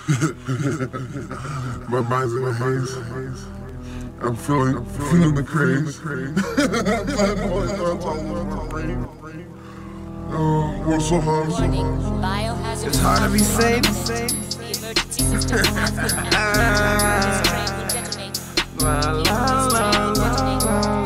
My mind's in a haze. I'm feeling the craze. Oh, we're so hard. It's hard to be safe. La la la la.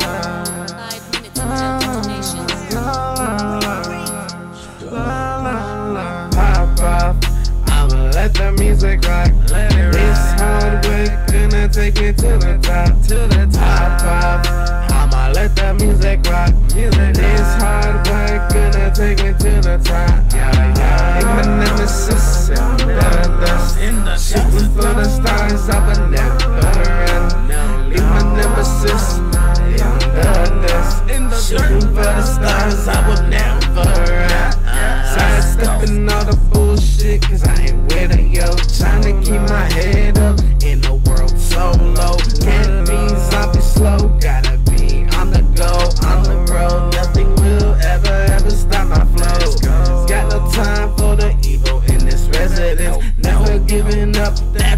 Pop off, I'ma let the music rock. This hard work gonna take me to the top. Pop off, I'ma let the music rock. This hard work gonna take me to the top. In my nemesis, in the shooting for the stars, I would never run. In my nemesis, in the shooting for the stars, I would never run. Sidestepping all the bullshit, cause I ain't with it, yo. Trying to keep my head up in a world so low. Can't be zombie slow, gotta be on the go, on the road. Nothing will ever stop my flow. Got no time for the evil in this residence. Never giving up.